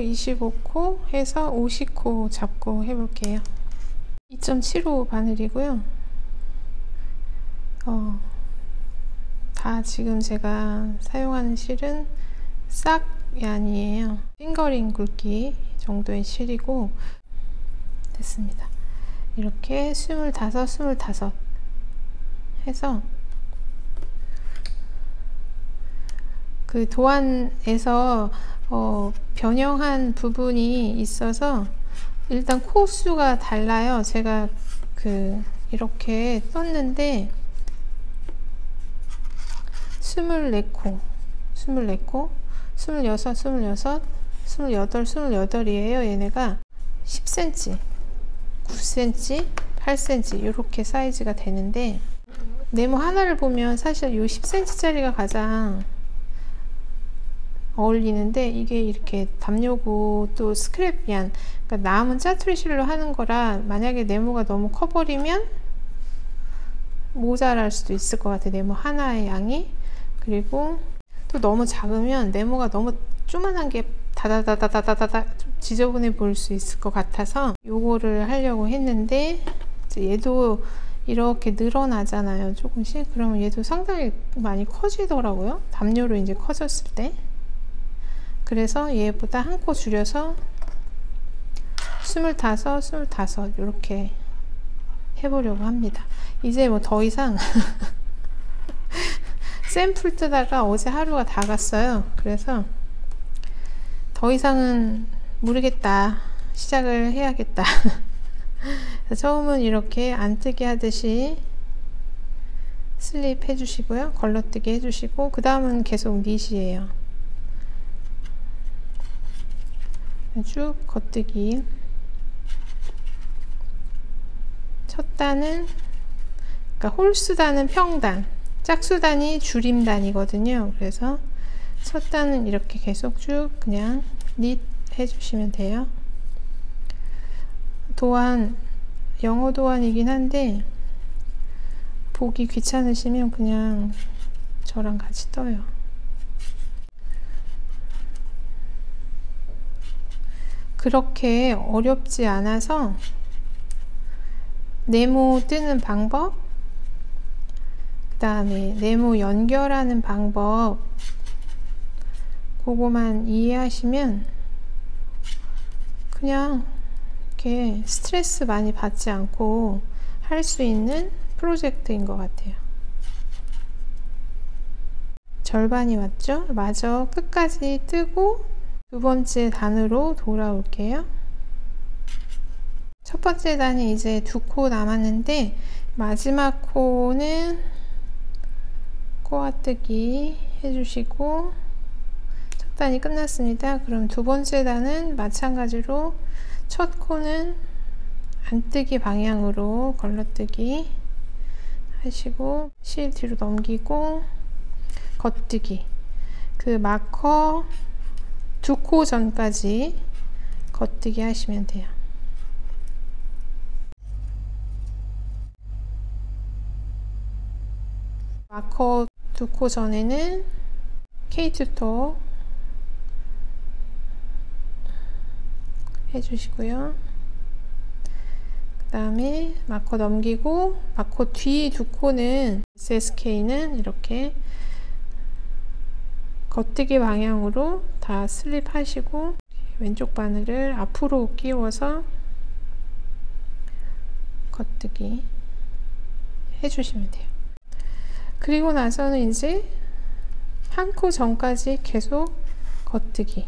25코 해서 50코 잡고 해볼게요. 2.75 바늘이고요. 다 지금 제가 사용하는 실은 싹얀이에요. 핑거링 굵기 정도의 실이고, 됐습니다. 이렇게 25 해서 그 도안에서 변형한 부분이 있어서 일단 코 수가 달라요. 제가 이렇게 썼는데 24코, 26, 28, 28이에요. 얘네가 10cm, 9cm, 8cm 이렇게 사이즈가 되는데, 네모 하나를 보면 사실 이 10cm 짜리가 가장 어울리는데, 이게 이렇게 담요고 또 스크랩 얀, 그러니까 남은 짜투리 실로 하는 거라 만약에 네모가 너무 커버리면 모자랄 수도 있을 것 같아요. 네모 하나의 양이. 그리고 또 너무 작으면 네모가 너무 조만한 게 다다다다다다다 지저분해 보일 수 있을 것 같아서 요거를 하려고 했는데, 얘도 이렇게 늘어나잖아요, 조금씩. 그러면 얘도 상당히 많이 커지더라고요, 담요로 이제 커졌을 때. 그래서 얘보다 한 코 줄여서 25 이렇게 해보려고 합니다. 이제 뭐 더 이상 샘플 뜨다가 어제 하루가 다 갔어요. 그래서 더 이상은 모르겠다, 시작을 해야겠다. 처음은 이렇게 안뜨기 하듯이 슬립 해주시고요, 걸러뜨기 해주시고, 그 다음은 계속 닛이에요. 쭉 겉뜨기. 첫 단은, 그러니까 홀수단은 평단, 짝수단이 줄임단이거든요. 그래서 첫 단은 이렇게 계속 쭉 그냥 닛 해주시면 돼요. 도안, 영어 도안이긴 한데 보기 귀찮으시면 그냥 저랑 같이 떠요. 그렇게 어렵지 않아서 네모 뜨는 방법, 그 다음에 네모 연결하는 방법, 그거만 이해하시면 그냥 이렇게 스트레스 많이 받지 않고 할 수 있는 프로젝트인 것 같아요. 절반이 왔죠? 마저 끝까지 뜨고 두 번째 단으로 돌아올게요. 첫 번째 단이 이제 2코 남았는데, 마지막 코는 꼬아뜨기 해주시고 첫 단이 끝났습니다. 그럼 두 번째 단은 마찬가지로 첫 코는 안뜨기 방향으로 걸러뜨기 하시고 실 뒤로 넘기고 겉뜨기, 그 마커 2코 전까지 겉뜨기 하시면 돼요. 마커 2코 전에는 K2톱 해주시고요. 그 다음에 마커 넘기고, 마커 뒤 2코는 SSK는 이렇게 겉뜨기 방향으로 다 슬립 하시고 왼쪽 바늘을 앞으로 끼워서 겉뜨기 해주시면 돼요. 그리고 나서는 이제 한 코 전까지 계속 겉뜨기.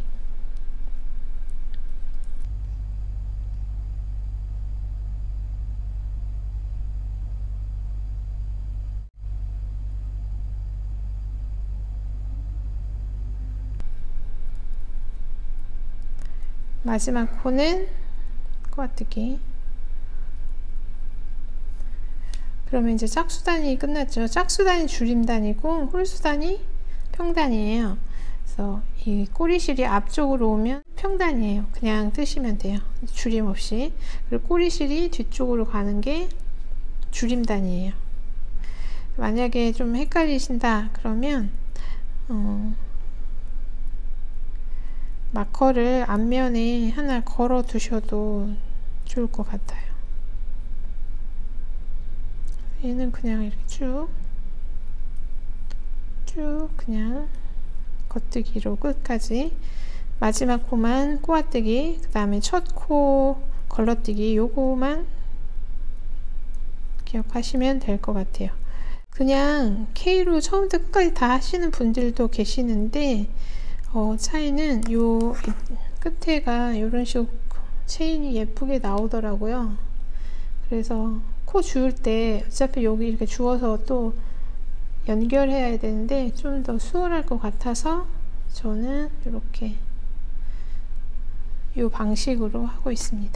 마지막 코는 꼬아뜨기. 그러면 이제 짝수단이 끝났죠. 짝수단이 줄임단이고 홀수단이 평단이에요. 그래서 이 꼬리실이 앞쪽으로 오면 평단이에요. 그냥 뜨시면 돼요, 줄임 없이. 그리고 꼬리실이 뒤쪽으로 가는 게 줄임단이에요. 만약에 좀 헷갈리신다 그러면 마커를 앞면에 하나 걸어 두셔도 좋을 것 같아요. 얘는 그냥 이렇게 쭉 그냥 겉뜨기로 끝까지, 마지막 코만 꼬아뜨기, 그 다음에 첫 코 걸러뜨기, 요거만 기억하시면 될 것 같아요. 그냥 K로 처음부터 끝까지 다 하시는 분들도 계시는데 차이는 요 끝에가 이런 식으로 체인이 예쁘게 나오더라고요. 그래서 코 주울 때 어차피 여기 이렇게 주워서 또 연결해야 되는데 좀 더 수월할 것 같아서 저는 이렇게 이 방식으로 하고 있습니다.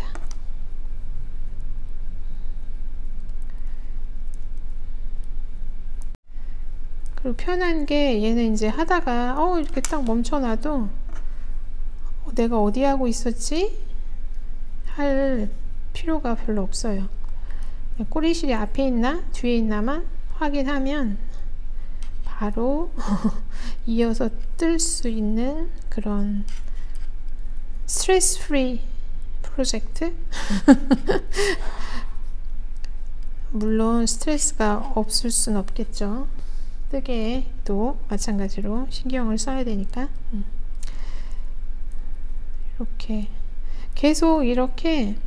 그리고 편한 게 얘는 이제 하다가 이렇게 딱 멈춰놔도 내가 어디 하고 있었지? 할 필요가 별로 없어요. 꼬리실이 앞에 있나 뒤에 있나만 확인하면 바로 이어서 뜰 수 있는 그런 스트레스 프리 프로젝트. 물론 스트레스가 없을 순 없겠죠. 뜨개도 마찬가지로 신경을 써야 되니까. 이렇게 계속 이렇게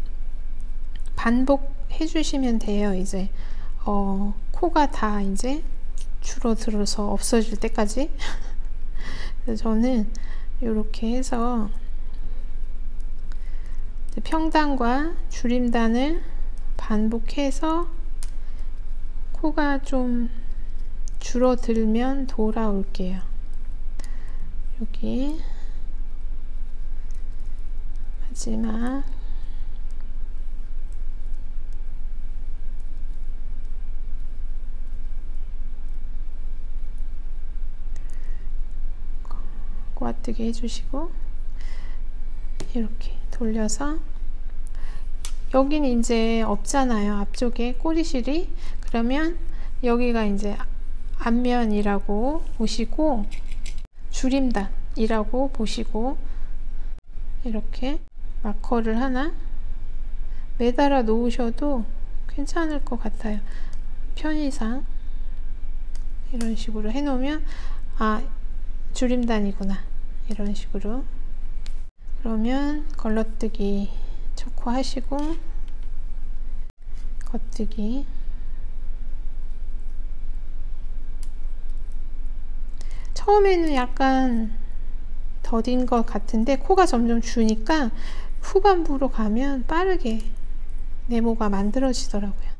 반복해 주시면 돼요. 이제 코가 다 이제 줄어들어서 없어질 때까지. 그래서 저는 이렇게 해서 평단과 줄임단을 반복해서 코가 좀 줄어들면 돌아올게요. 여기 마지막 꼬아뜨기 해주시고 이렇게 돌려서, 여기는 이제 없잖아요. 앞쪽에 꼬리실이. 그러면 여기가 이제 앞면이라고 보시고 줄임단이라고 보시고 이렇게 마커를 하나 매달아 놓으셔도 괜찮을 것 같아요. 편의상 이런 식으로 해 놓으면 줄임단이구나, 이런 식으로. 그러면 걸러뜨기 첫 코 하시고 겉뜨기, 처음에는 약간 더딘 것 같은데 코가 점점 주니까 후반부로 가면 빠르게 네모가 만들어지더라고요.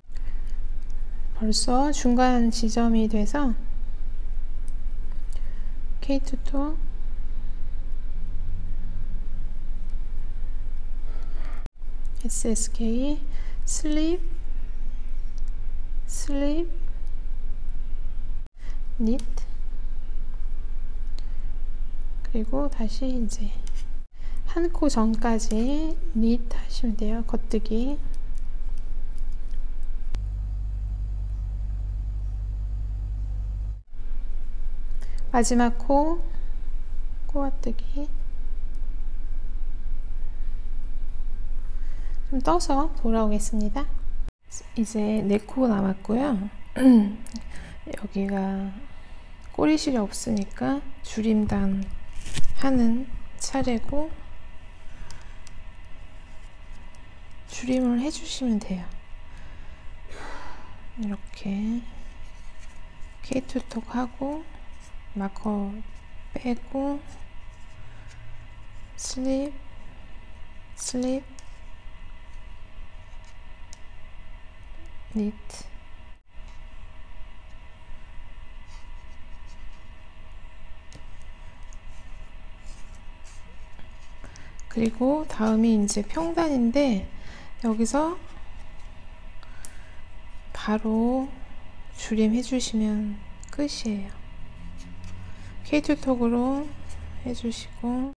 벌써 중간 지점이 돼서 K2톡 SSK 슬립 니트, 그리고 다시 이제 한 코 전까지 니트 하시면 돼요. 겉뜨기. 마지막 코 꼬아뜨기. 좀 떠서 돌아오겠습니다. 이제 4코 남았고요. 여기가 꼬리실이 없으니까 줄임단 하는 차례고, 줄임을 해주시면 돼요. 이렇게 K2톡 하고 마커 빼고 슬립 니트, 그리고 다음이 이제 평단인데 여기서 바로 줄임 해주시면 끝이에요. K2톡으로 해주시고,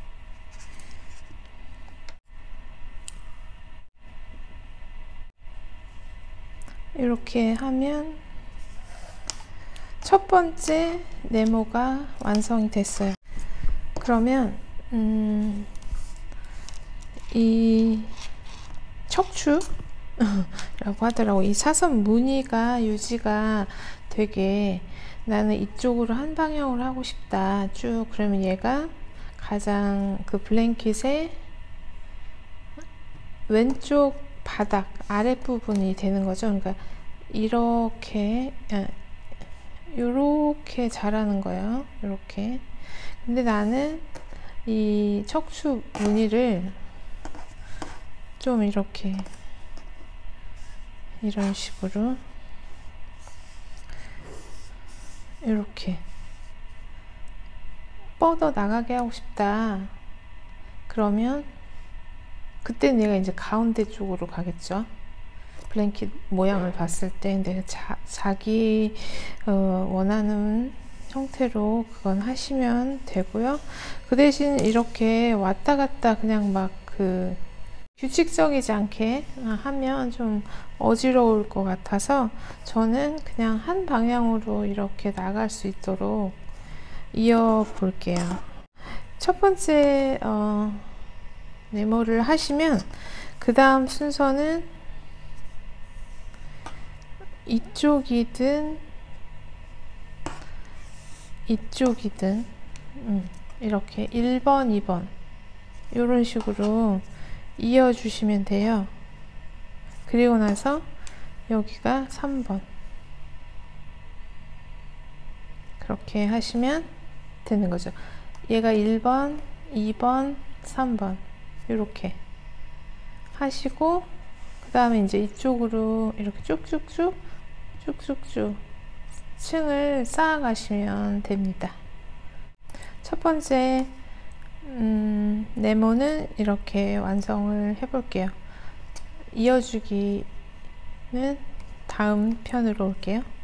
이렇게 하면 첫 번째 네모가 완성이 됐어요. 그러면 이 척추라고 하더라고. 이 사선 무늬가 유지가 되게 나는 이쪽으로 한 방향으로 하고 싶다. 쭉 그러면 얘가 가장 그 블랭킷의 왼쪽 바닥 아랫부분이 되는 거죠. 그러니까 이렇게 자라는 거예요. 이렇게. 근데 나는 이 척추 무늬를 좀 이렇게 이런 식으로 이렇게 뻗어 나가게 하고 싶다. 그러면 그때 내가 이제 가운데 쪽으로 가겠죠. 블랭킷 모양을 봤을 때. 근데 자기 원하는 형태로 그건 하시면 되고요. 그 대신 이렇게 왔다 갔다 그냥 막 그 규칙적이지 않게 하면 좀 어지러울 것 같아서 저는 그냥 한 방향으로 이렇게 나갈 수 있도록 이어 볼게요. 첫 번째 네모를 하시면 그 다음 순서는 이쪽이든 이쪽이든 이렇게 1번, 2번 이런 식으로 이어 주시면 돼요. 그리고 나서 여기가 3번 그렇게 하시면 되는 거죠. 얘가 1번, 2번, 3번 이렇게 하시고 그 다음에 이제 이쪽으로 이렇게 쭉쭉쭉 층을 쌓아 가시면 됩니다. 첫 번째 네모는 이렇게 완성을 해 볼게요. 이어주기는 다음 편으로 올게요.